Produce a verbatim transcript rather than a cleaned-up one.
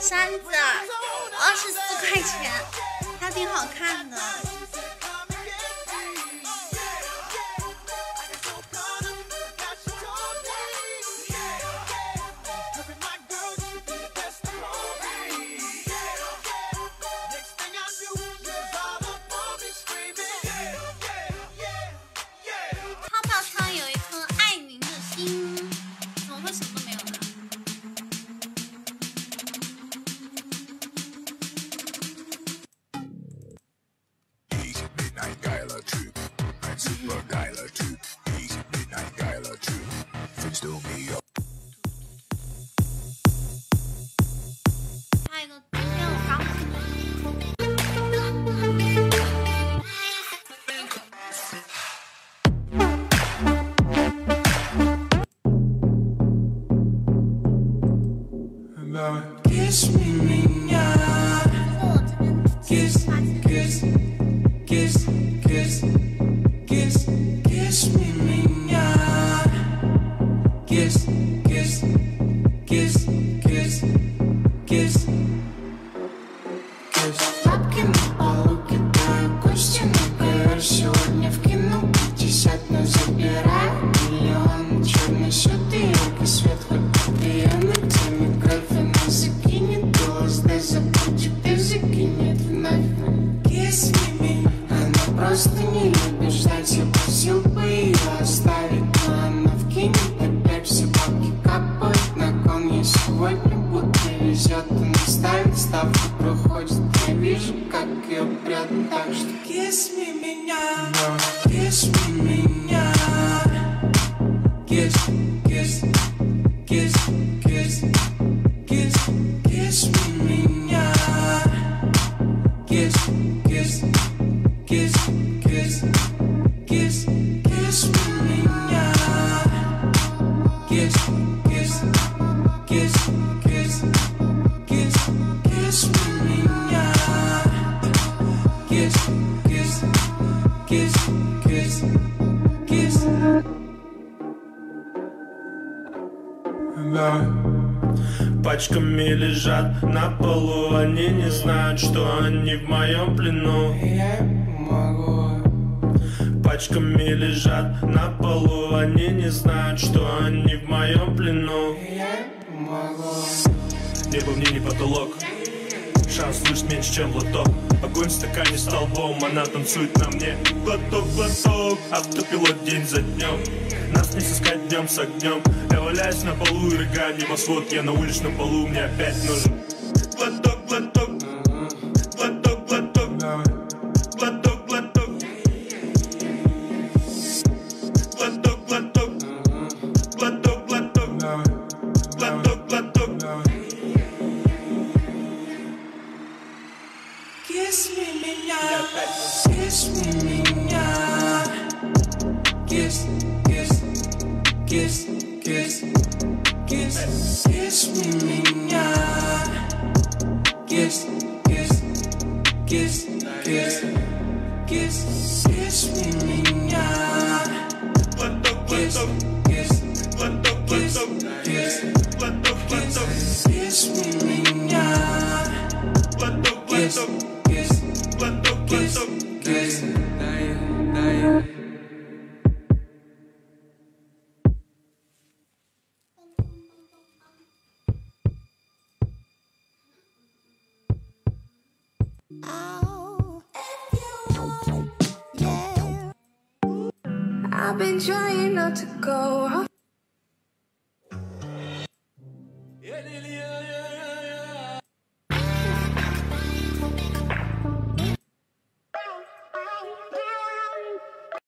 扇子，二十四块钱，还挺好看的。泡泡仓有一颗爱您的心，怎么会什么都没有呢？还有一个今天我刚 Kiss me, меня. Kiss, kiss, kiss, kiss, kiss, kiss me, меня. Kiss, kiss, kiss, kiss, kiss, kiss. Лапки на полу кидаю, кости нагаю. Сегодня в кино пятьдесят, но забираю миллион. Черный счет и яркий свет, хоть пьяный, где микрофон закинет голос, да забудет и закинет вновь. Kiss me, она просто не любит ждать, я просил бы ее оставить, но она вкинет опять, все бабки капают на кон. Я сегодня будто везет, она ставит ставку, проходит, я вижу, как ее прет, так что kiss me, меня, kiss me, меня. Kiss, kiss, kiss, kiss, kiss, kiss me, меня. Kiss, kiss, kiss, kiss, kiss, kiss me, меня. Kiss, kiss, kiss, kiss, kiss, kiss me, меня. Kiss, kiss, kiss, kiss, kiss. Пачками лежат на полу, они не знают, что они в моем плену. Я могу. Пачками лежат на полу, они не знают, что они в моем плену. Я могу. Небо мне не потолок, шанс слышать меньше, чем лоток. Огонь в стакане столбом, она танцует на мне. Глоток, глоток, автопилот день за днем. Нас не сыскать днем с огнем. Я валяюсь на полу и рыгаю небосвод. Я на уличном полу, мне опять нужен глоток, глоток, глоток, глоток, глоток, глоток, глоток, глоток, глоток, глоток, глоток, глоток. Kiss me, меня. Kiss me, меня. Kiss, kiss, kiss, kiss, kiss, kiss me, меня. Kiss, kiss, kiss, kiss, kiss, kiss me, меня. Глоток, Kiss, глоток, kiss, глоток, kiss, глоток, kiss, глоток, глоток, kiss me, меня. глоток, Kiss, глоток, kiss, глоток, kiss, глоток. kiss. Дай, дай. I've been trying not to go.